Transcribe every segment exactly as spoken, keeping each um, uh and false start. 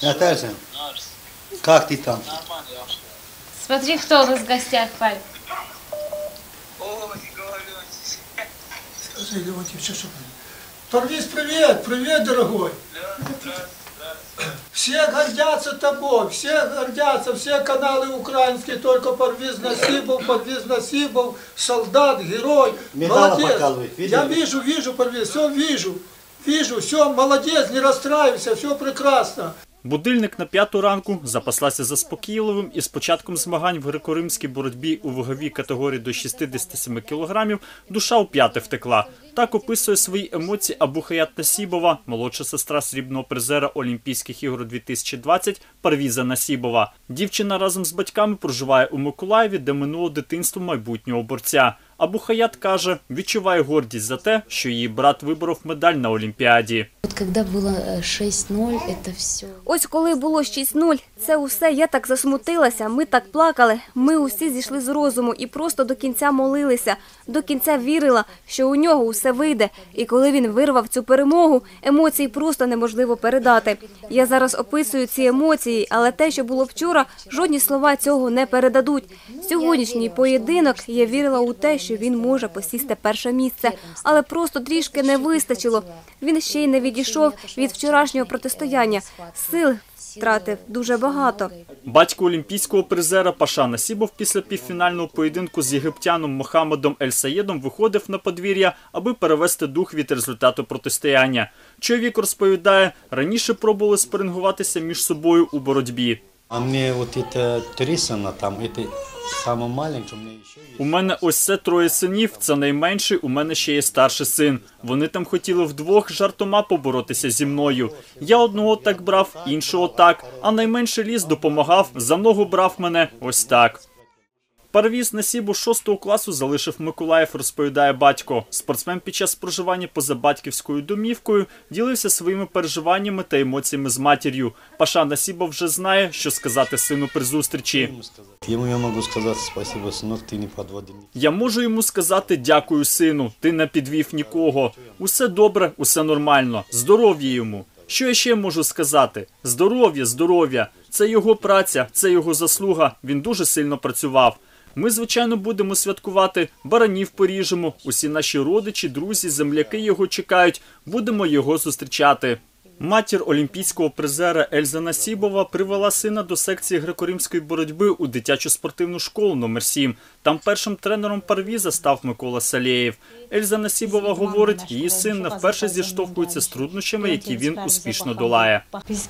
Наташа, как ты там? Смотри, кто у нас в гостях, Павел. Ой, говорю. Скажи, Леонтий, что, что? Парвиз, привет, привет, дорогой. Все гордятся тобой, все гордятся, все каналы украинские, только Парвиз Насибов, Парвиз Насибов, солдат, герой, молодец. Я вижу, вижу, Парвиз, все вижу, вижу, все, молодец, не расстраивайся, все прекрасно. Будильник на п'яту ранку запаслася заспокійливим і з початком змагань в греко-римській боротьбі у ваговій категорії до шістдесяти семи кілограмів душа у п'яте втекла. Так описує свої емоції Абухаят Насібова, молодша сестра срібного призера Олімпійських ігор дві тисячі двадцять Парвіза Насібова. Дівчина разом з батьками проживає у Миколаєві, де минуло дитинство майбутнього борця. Абухаят каже, відчуває гордість за те, що її брат виборов медаль на Олімпіаді. Ось коли було шість нуль, це усе, я так засмутилася, ми так плакали, ми усі зійшли з розуму і просто до кінця молилися, до кінця вірила, що у нього усе вийде. І коли він вирвав цю перемогу, емоції просто неможливо передати. Я зараз описую ці емоції, але те, що було вчора, жодні слова цього не передадуть. Сьогоднішній поєдинок, я вірила у те, що він може посісти перше місце, але просто трішки не вистачило. Він ще й не відійшов від вчорашнього протистояння. Сил втратив дуже багато. Батько олімпійського призера Паша Насібов після півфінального поєдинку з єгиптяном Мохаммедом Ель-Саєдом виходив на подвір'я, аби перевести дух від результату протистояння. Чоловік розповідає, раніше пробували спарингуватися між собою у боротьбі. А мені от це Трісана, там, це саме маленьке, у мене ще є. У мене ось це троє синів, це найменший, у мене ще є старший син. Вони там хотіли вдвох жартома поборотися зі мною. Я одного так брав, іншого так, а найменший ліс допомагав, за ногу брав мене ось так. Парвіз Насібов шостого класу залишив Миколаїв, розповідає батько. Спортсмен під час проживання поза батьківською домівкою ділився своїми переживаннями та емоціями з матір'ю. Паша Насібов вже знає, що сказати сину при зустрічі. Йому я можу сказати спасибо, синок, ти не підводив. Я можу йому сказати дякую, сину, ти не підвів нікого. Усе добре, усе нормально, здоров'я йому. Що я ще можу сказати? Здоров'я, здоров'я. Це його праця, це його заслуга, він дуже сильно працював. Ми, звичайно, будемо святкувати, баранів поріжемо, усі наші родичі, друзі, земляки його чекають, будемо його зустрічати. Матір олімпійського призера Ельза Насібова привела сина до секції греко-римської боротьби у дитячу спортивну школу номер сім. Там першим тренером Парвіза став Микола Салєєв. Ельза Насібова говорить, її син не вперше зіштовхується з труднощами, які він успішно долає.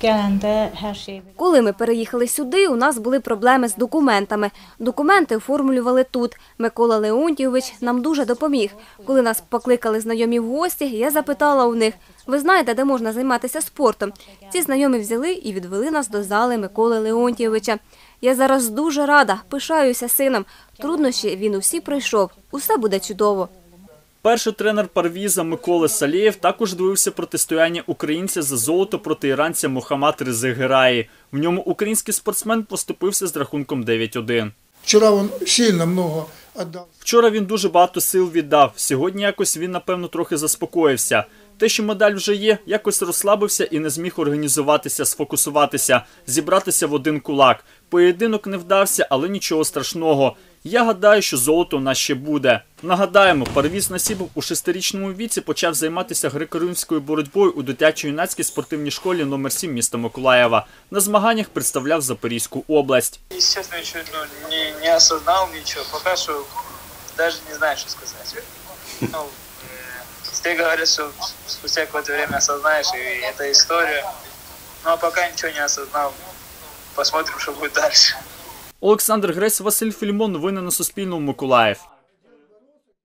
Коли ми переїхали сюди, у нас були проблеми з документами. Документи оформлювали тут. Микола Леонтійович нам дуже допоміг. Коли нас покликали знайомі в гості, я запитала у них: ви знаєте, де можна займатися спортом? Ці знайомі взяли і відвели нас до зали Миколи Леонтійовича. Я зараз дуже рада, пишаюся сином. Труднощі він усі пройшов. Усе буде чудово. Перший тренер Парвіза Микола Салєєв також дивився протистояння українця за золото проти іранця Мохаммад Рези Гераї. В ньому український спортсмен поступився з рахунком дев'ять один. Вчора він сильно много віддав. Вчора він дуже багато сил віддав. Сьогодні якось він, напевно, трохи заспокоївся. Те, що медаль вже є, якось розслабився і не зміг організуватися, сфокусуватися, зібратися в один кулак. Поєдинок не вдався, але нічого страшного. Я гадаю, що золото у нас ще буде. Нагадаємо, Парвіз Насібов у шестирічному віці почав займатися греко-римською боротьбою у дитячо-юнацькій спортивній школі номер сім міста Миколаєва. На змаганнях представляв Запорізьку область. Естественно, еще ну, не, не осознал ничего, пока что даже не знаю, что сказать. Ну, все говорят, что спустя какое-то время осознаешь, и это история. Ну, а пока ничего не осознал. Посмотрим, что будет дальше. Олександр Гресь, Василь Філімон. Новини на Суспільному. Миколаїв.